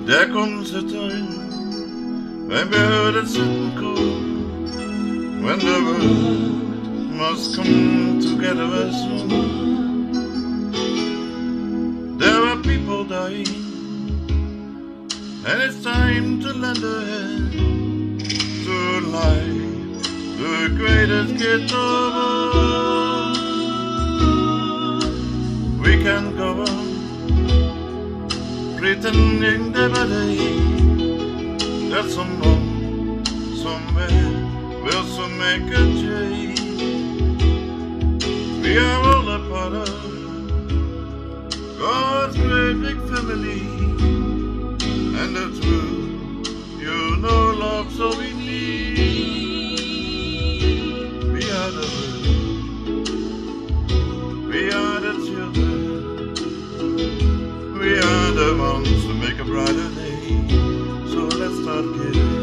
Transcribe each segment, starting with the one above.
Der comes a time when we heard it sitting cold, when the world must come together as one. There are people dying, and it's time to lend a hand to life, the greatest gift of all. We can go on pretending day by day that someone, somewhere will soon make a change. We are all a part of God's great big family, and the truth, you know, love so we need. We are the world, we are the children, we are the ones who make a brighter day. So let's start giving.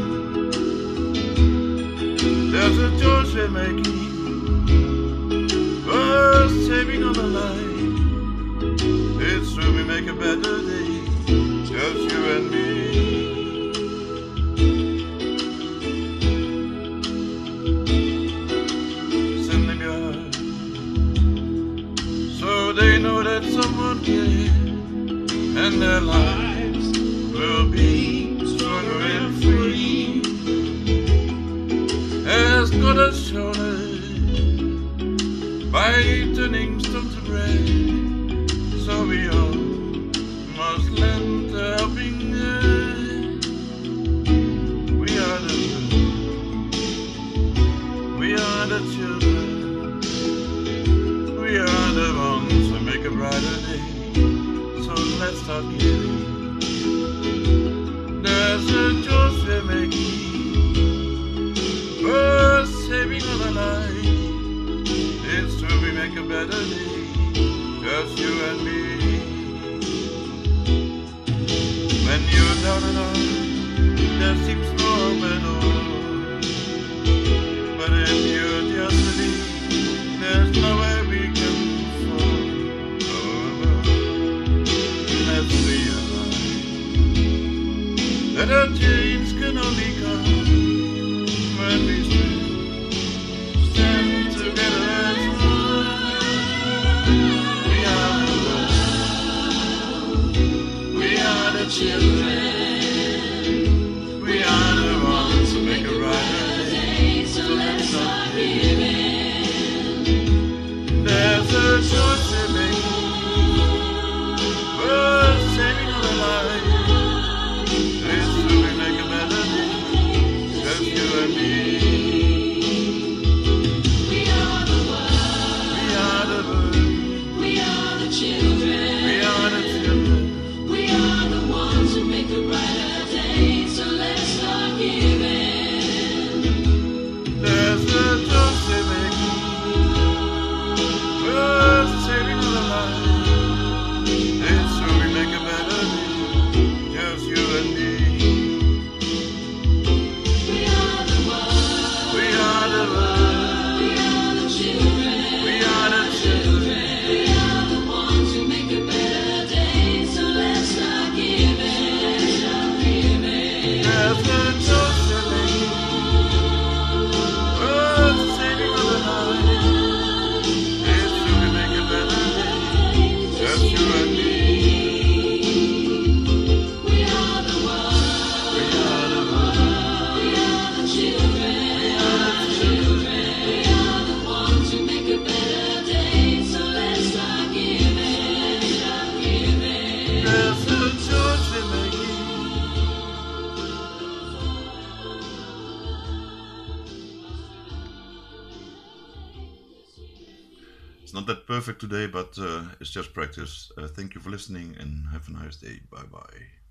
There's a choice we're making, we're saving on the line. It's true, we make a better day, just you and me. Send them your heart, so they know that someone cares, and their lives will be stronger and free, as God has shown us by turning stone to bread. So we all must lend a helping hand. We are the world, we are the children, we are the ones who make a brighter day. So let's start giving. There's a choice we're making, we're saving on the line. It's true, we make a better day, just you and me. When you're down and out, there seems no hope at all. But if you're just believe, there's nowhere we can fall. Let's realize that a change can only come when we stand together as one. We are the world, we are the children, we are the ones who make a brighter day. So let's start giving. There's a choice we're making, we're saving on the line. It's true, we make a better day, just you and me. We are the world, We are the world, we are the children, we are the children. we are the ones who make a brighter day. So let's start giving. There's a choice we're making, we're saving on the line. It's true, we make a better day, just you and me. We are the world, We are the world, we are the children, we are the children. we are the ones who make a better day. So let's start giving, start giving. There's a choice we're making, we're saving on the line. It's true, we make a better day, just you and me. We are the world, We are the world, we are the children, we are the children. we are the ones who make a better day. So let's start giving, start giving. There's a choice we're making. It's not that perfect today, but it's just practice. Thank you for listening and have a nice day. Bye bye.